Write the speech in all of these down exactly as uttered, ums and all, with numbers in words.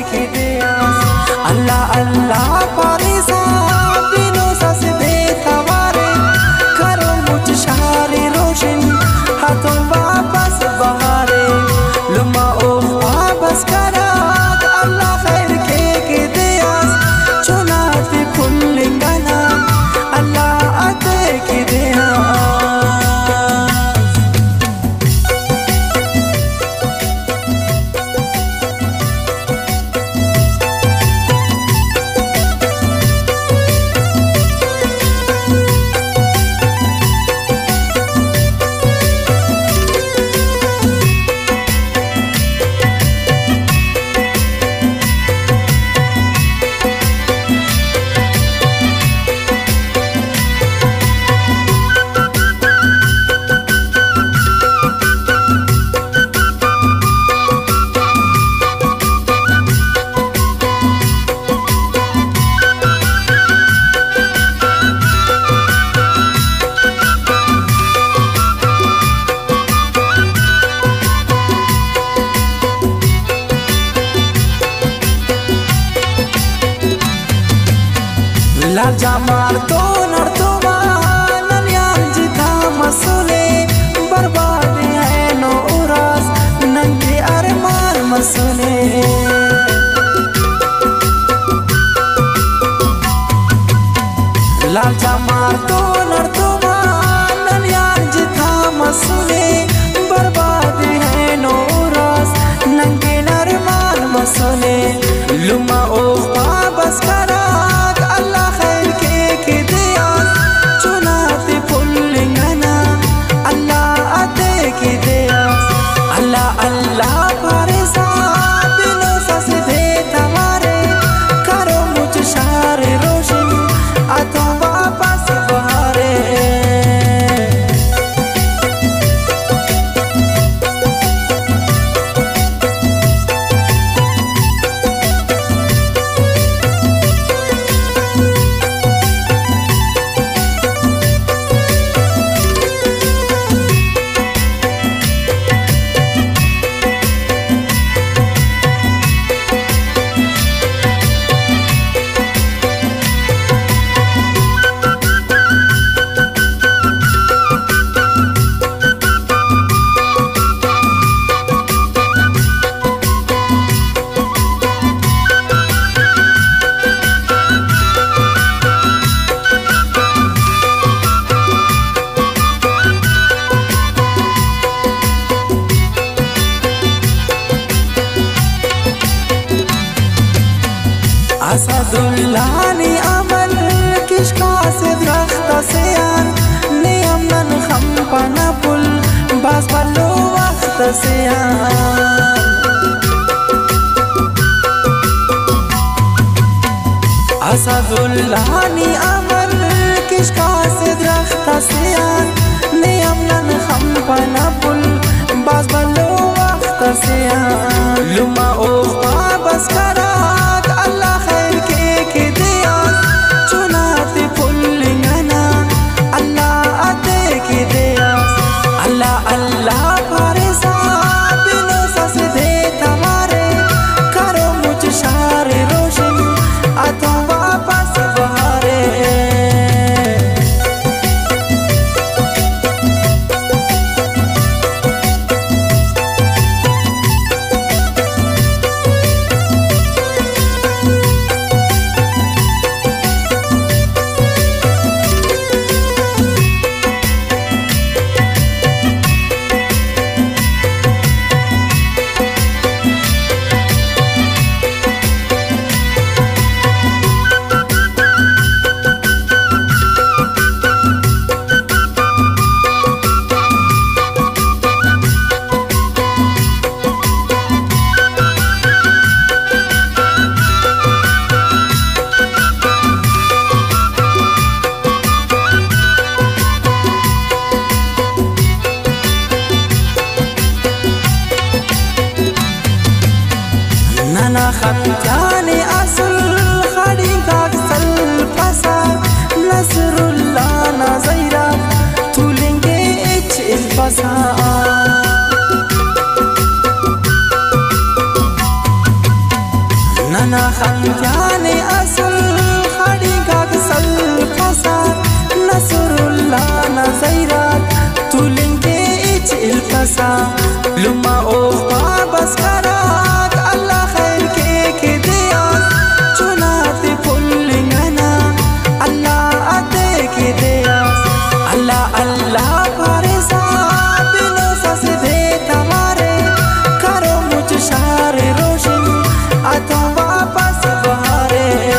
के दिया अल्लाह अल्लाह पारिसा दिनों से दे तवारे करो मुझ शारे रोशन हाथों वापस बहारे लुमा ओ वापस करा अल्लाह खैर के के दिया चुनाते पुल्लिंगना अल्लाह अते के दिया लाजा मार तो नर तो नन्यान जिता मसूले बर्बाद है नो उरास नंगे अरमान मसूले लाजा मार तो नर तो नन्यान जिता मसूले बर्बाद है नो उरास नंगे अरमान मसूले लुमा ओ वापस करा असदुल्लानी अमल किशका से दरख्त से आन नियमन खम पना पुल बस बलो वक्त से आन असदुल्लानी अमल किशका से दरख्त से आन नियमन खम पना पुल बस बलो वक्त से आन लुमा ओ वापस करा नना खत जाने असल खड़ी का सल फसा नसरुल्लाह नज़ीरा तुलेंगे इच फसा انا خنجان اصل خړی گاګسل فساد نصر الله نزیرات تولنګي اچل فسا لما او بس کرات الله خیر کې کې دیا چونات پلنګنا الله اته کې دیا الله الله پرسا بنو سس دے تمہارے کرو مجھ شار روشن آتا واپس بہارے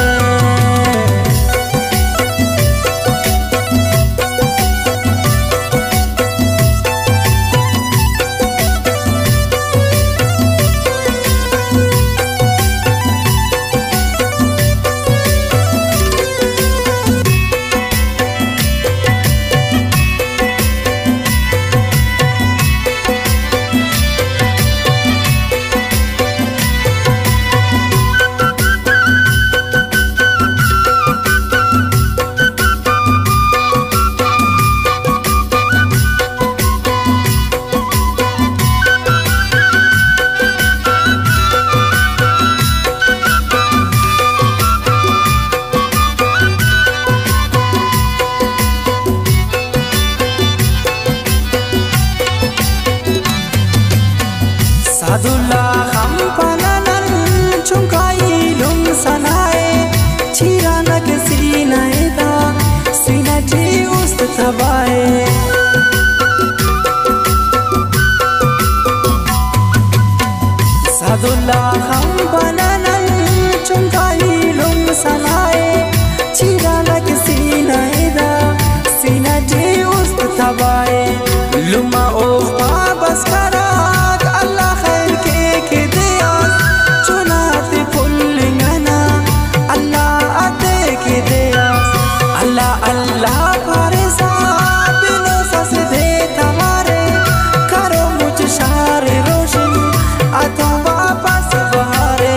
सादुल्ला हम पनानन चुंकाई लुम सनाए चिरानक सीनाए दा सीना जी उस्त तबाए सादुल्ला हम पनानन चुंकाई लुम सनाए चिरानक सीनाए दा सीना जी उस्त तबाए लुमा ओ बस करा Allah paresa bino sas de tamare karo mujh shar roshan aata wapas bahare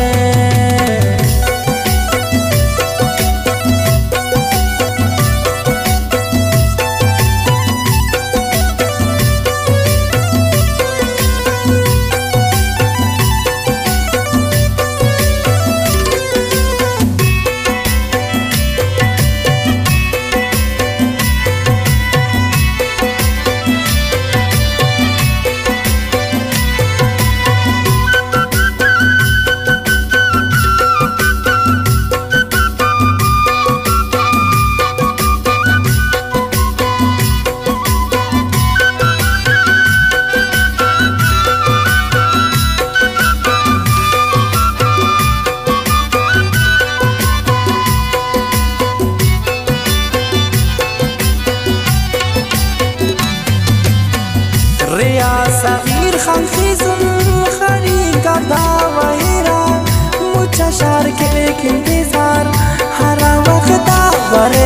रिया सगीर खान खिजुल खड़ी गर्दा वहीरा मुझा शार के इंतजार हरा वक्त वर